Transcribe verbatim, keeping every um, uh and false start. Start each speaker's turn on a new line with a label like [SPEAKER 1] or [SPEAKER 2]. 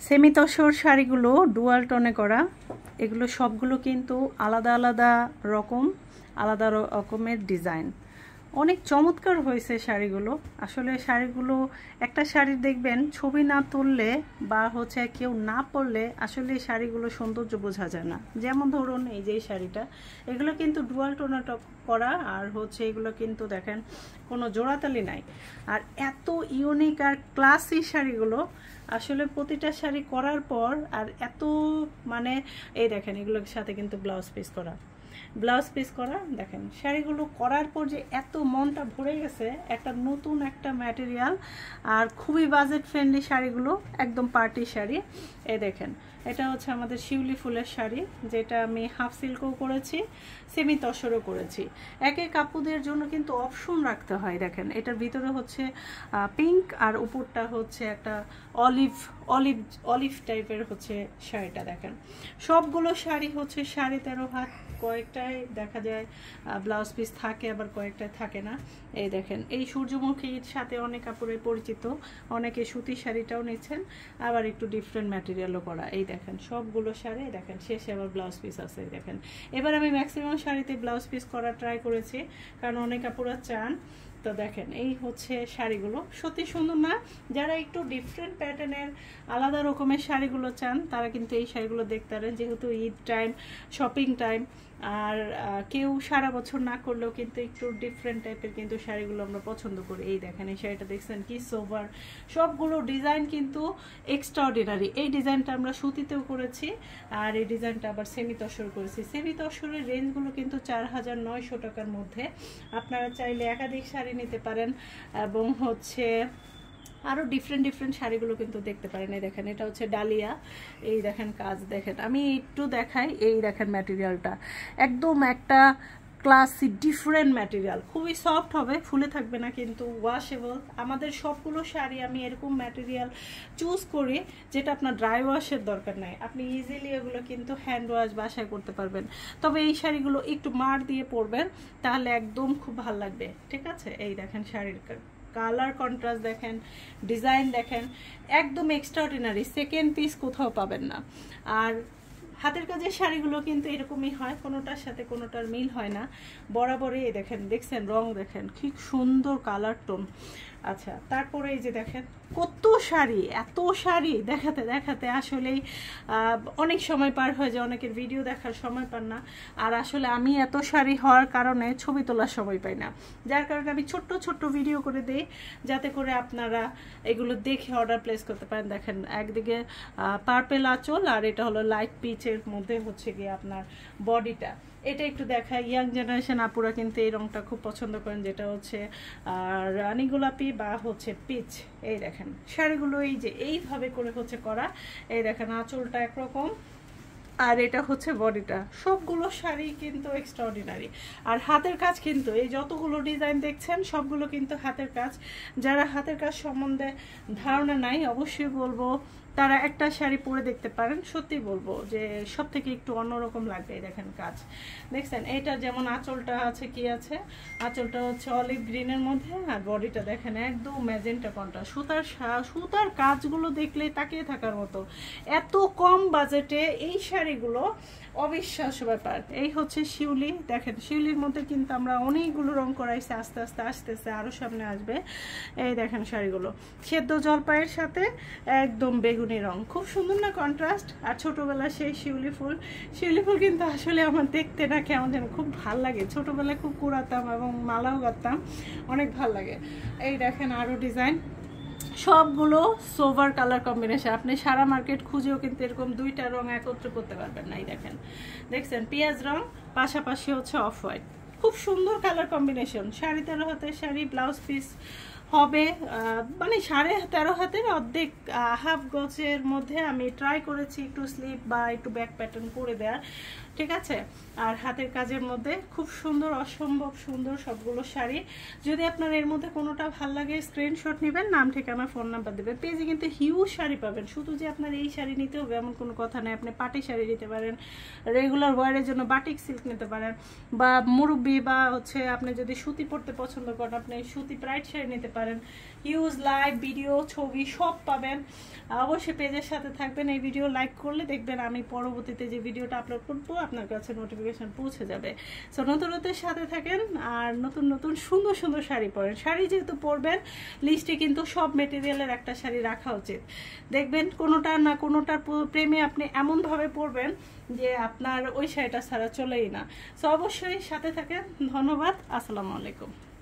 [SPEAKER 1] Semi tussar শাড়িগুলো dual টোনে করা, এগুলো সবগুলো কিন্তু আলাদা আলাদা রকম, আলাদা রকমের ডিজাইন। অনেক চমৎকার হয়েছে শাড়িগুলো। আসলে শাড়িগুলো একটা শাড়ি দেখবেন ছবি না তুললে বা হচ্ছে কেউ না পরলে আসলে এই শাড়িগুলো সৌন্দর্য বোঝা যায় না। যেমন ধরুন এই যে শাড়িটা, এগুলো কিন্তু ডুয়াল টোনাটা করা, আর হচ্ছে এগুলো কিন্তু দেখেন কোনো জোড়াতালি নাই। আর এত ইউনিক আর ক্লাসি শাড়িগুলো, আসলে প্রতিটা শাড়ি করার পর আর এত মানে এই দেখেন এগুলোর সাথে কিন্তু ব্লাউজ পিস করা, ব্লাউজ পিস করা দেখেন শাড়িগুলো করার পর যে এত মনটা ভরে গেছে। একটা নতুন একটা ম্যাটেরিয়াল আর খুবই বাজেট ফ্রেন্ডলি শাড়িগুলো, একদম পার্টি শাড়ি। এই দেখেন এটা হচ্ছে আমাদের শিউলি ফুলের শাড়ি, যেটা আমি হাফ সিল্কও করেছি, সেমি তসরও করেছি। এক এক কাপুদের জন্য কিন্তু অপশন রাখতে হয়। দেখেন এটার ভিতরে হচ্ছে পিঙ্ক আর উপরটা হচ্ছে একটা অলিভ অলিভ অলিভ টাইপের হচ্ছে শাড়িটা। দেখেন সবগুলো শাড়ি হচ্ছে সাড়ে তেরো হাত, কয়েকটায় দেখা যায় ব্লাউজ পিস থাকে, আবার কয়েকটায় থাকে না। এই দেখেন এই সূর্যমুখীর সাথে অনেক কাপড়ে পরিচিত, অনেকে সুতির শাড়িটাও নিচ্ছেন, আবার একটু ডিফারেন্ট ম্যাটেরিয়ালও করা। এই দেখেন সবগুলো শাড়ি দেখেন শেষে আবার ব্লাউজ পিস আছে। দেখেন এবার আমি ম্যাক্সিমাম শাড়িতে ব্লাউজ পিস করা ট্রাই করেছি, কারণ অনেক কাপড়রা চান। তো দেখেন এই হচ্ছে শাড়িগুলো, সত্যি সুন্দর না? যারা একটু ডিফারেন্ট প্যাটার্নের আলাদা রকমের শাড়িগুলো চান তারা কিন্তু এই শাড়িগুলো দেখতে পারেন, যেহেতু ঈদ টাইম, শপিং টাইম, আর কেউ সারা বছর না করলেও কিন্তু একটু ডিফারেন্ট টাইপের কিন্তু শাড়িগুলো আমরা পছন্দ করি। এই দেখেন এই শাড়িটা দেখছেন কি সোভার, সবগুলো ডিজাইন কিন্তু এক্সট্রাঅর্ডিনারি। এই ডিজাইনটা আমরা সুতিতেও করেছি, আর এই ডিজাইনটা আবার সেমি তসর করেছি। সেমি তসরের রেঞ্জগুলো কিন্তু চার হাজার নয়শো টাকার মধ্যে। আপনারা চাইলে একাধিক শাড়ি নিতে পারেন এবং হচ্ছে আরও ডিফারেন্ট ডিফারেন্ট শাড়িগুলো কিন্তু দেখতে পারেন। এই দেখেন এটা হচ্ছে ডালিয়া, এই দেখেন কাজ দেখেন, আমি একটু দেখাই। এই দেখেন ম্যাটেরিয়ালটা একদম একটা ক্লাসি ডিফারেন্ট ম্যাটেরিয়াল, খুবই সফট হবে, ফুলে থাকবে না, কিন্তু ওয়াশেবল। আমাদের সবগুলো শাড়ি আমি এরকম ম্যাটেরিয়াল চুজ করি যেটা আপনার ড্রাই ওয়াশের দরকার নাই, আপনি ইজিলি এগুলো কিন্তু হ্যান্ড ওয়াশ বাসায় করতে পারবেন। তবে এই শাড়িগুলো একটু মার দিয়ে পরবেন, তাহলে একদম খুব ভালো লাগবে। ঠিক আছে, এই দেখেন শাড়ির কালার কন্ট্রাস্ট দেখেন, ডিজাইন দেখেন, একদম এক্সট্রাঅর্ডিনারি, সেকেন্ড পিস কোথাও পাবেন না। আর হাতের কাজের শাড়িগুলো কিন্তু এরকমই হয়, কোনোটার সাথে কোনোটার মিল হয় না, বরাবরই। দেখেন দেখছেন রং দেখেন কি সুন্দর কালার টোন। আচ্ছা তারপরে এই যে দেখেন কত শাড়ি, এত শাড়ি দেখাতে দেখাতে আসলেই অনেক সময় পার হয়ে যায়, অনেকের ভিডিও দেখার সময় পান না। আর আসলে আমি এত শাড়ি হওয়ার কারণে ছবি তোলার সময় পাই না, যার কারণে আমি ছোট্ট ছোট্ট ভিডিও করে দিই, যাতে করে আপনারা এগুলো দেখে অর্ডার প্লেস করতে পারেন। দেখেন একদিকে পার্পেল আঁচল, আর এটা হলো লাইট পিচের মধ্যে হচ্ছে গিয়ে আপনার বডিটা। এটা একটু দেখা, ইয়াং জেনারেশন আপুরা কিন্তু এই রংটা খুব পছন্দ করেন, যেটা হচ্ছে রানী গোলাপি বা হচ্ছে পিচ। এই দেখেন শাড়িগুলো এই যে এইভাবে করে হচ্ছে করা। এই দেখেন আঁচলটা একরকম, আর এটা হচ্ছে বডিটা। সবগুলো শাড়ি কিন্তু এক্সট্রাঅর্ডিনারি। আর হাতের কাজ কিন্তু এই যতগুলো ডিজাইন দেখছেন সবগুলো কিন্তু হাতের কাজ। যারা হাতের কাজ সম্বন্ধে ধারণা নাই অবশ্যই বলবো তারা একটা শাড়ি পরে দেখতে পারেন, সত্যি বলবো যে সব থেকে একটু অন্যরকম লাগবে। দেখেন কাজ দেখছেন, এটা যেমন আঁচলটা আছে, কি আছে আঁচলটা হচ্ছে অলিভ গ্রিনের মধ্যে, আর বডিটা দেখেন একদম ম্যাজেন্টা কন্ট্রাস্ট। সুতার সুতার কাজগুলো দেখলেই তাকিয়ে থাকার মতো, এত কম বাজেটে এই শাড়িগুলো অবিশ্বাস্য ব্যাপার। এই হচ্ছে শিউলি, দেখেন শিউলির মধ্যে কিন্তু আমরা অনেকগুলো রং করাইছি, আস্তে আস্তে আসতেছে আরও সামনে আসবে। এই দেখেন শাড়িগুলো সেদ্ধ জলপাইয়ের সাথে একদম বেগুনি রং, খুব সুন্দর না কন্ট্রাস্ট। আর ছোটোবেলায় সেই শিউলি ফুল, শিউলি ফুল কিন্তু আসলে আমার দেখতে না কেমন যেন খুব ভাল লাগে, ছোটোবেলায় খুব কুড়াতাম এবং মালাও গাঁথতাম, অনেক ভাল লাগে। এই দেখেন আরও ডিজাইন, সবগুলো সোভার কালার কম্বিনেশন। আপনি সারা মার্কেট খুঁজেও কিন্তু এরকম দুইটা রং একত্র করতে পারবেন না। এই দেখেন দেখছেন পেঁয়াজ রং, পাশাপাশি হচ্ছে অফ হোয়াইট, খুব সুন্দর কালার কম্বিনেশন। সাড়ে তেরো হাতের শাড়ি, ব্লাউজ পিস হবে মানে সাড়ে তেরো হাতের অর্ধেক, হাফ গজের মধ্যে আমি ট্রাই করেছি একটু স্লিভ বা একটু ব্যাক প্যাটার্ন করে দেওয়ার। ঠিক আছে, আর হাতের কাজের মধ্যে খুব সুন্দর, অসম্ভব সুন্দর সবগুলো শাড়ি। যদি আপনার এর মধ্যে কোনোটা ভাল লাগে স্ক্রিনশট নেবেন, নাম ঠিকানা ফোন নাম্বার দেবেন। পেজে কিন্তু হিউজ শাড়ি পাবেন, শুধু যে আপনার এই শাড়ি নিতে হবে এমন কোনো কথা নেই। আপনি পাটি শাড়ি নিতে পারেন, রেগুলার ওয়ারের জন্য বাটিক সিল্ক নিতে পারেন, বা মুরব্বি বা হচ্ছে আপনি যদি সুতি পরতে পছন্দ করেন আপনি সুতি ব্রাইট শাড়ি নিতে পারেন। হিউজ লাইভ ভিডিও ছবি সব পাবেন। অবশ্যই পেজের সাথে থাকবেন। এই ভিডিও লাইক করলে দেখবেন আমি পরবর্তীতে যে ভিডিওটা আপলোড করবো আপনার কাছে নোটিফিকেশন পৌঁছে যাবে। সো নতুনত্বের সাথে থাকেন আর নতুন নতুন সুন্দর সুন্দর শাড়ি পরেন। শাড়ি যেহেতু পরবেন লিস্টে কিন্তু সব মেটেরিয়ালের একটা শাড়ি রাখা উচিত। দেখবেন কোনোটা না কোনোটার প্রেমে আপনি এমনভাবে পরবেন যে আপনার ওই শাড়িটা ছাড়া চলেই না। সো অবশ্যই সাথে থাকেন। ধন্যবাদ। আসসালামু আলাইকুম।